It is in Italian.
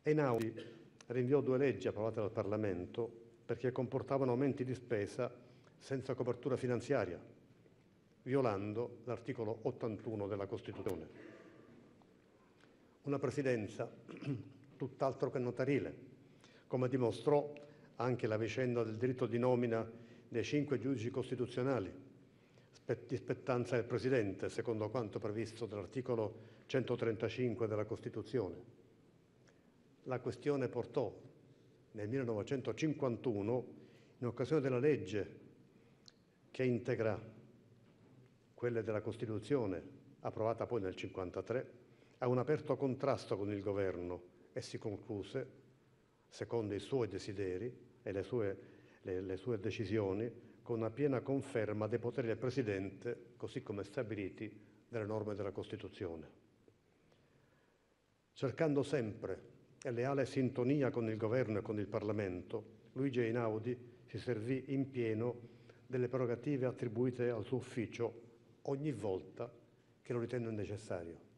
Einaudi rinviò 2 leggi approvate dal Parlamento perché comportavano aumenti di spesa senza copertura finanziaria, violando l'articolo 81 della Costituzione. Una presidenza tutt'altro che notarile, come dimostrò anche la vicenda del diritto di nomina dei 5 giudici costituzionali, di spettanza del Presidente, secondo quanto previsto dall'articolo 135 della Costituzione. La questione portò nel 1951, in occasione della legge che integra quelle della Costituzione, approvata poi nel 1953, a un aperto contrasto con il governo e si concluse, secondo i suoi desideri e le sue decisioni, con una piena conferma dei poteri del Presidente, così come stabiliti dalle norme della Costituzione. Cercando sempre leale sintonia con il governo e con il Parlamento, Luigi Einaudi si servì in pieno delle prerogative attribuite al suo ufficio ogni volta che lo ritenne necessario.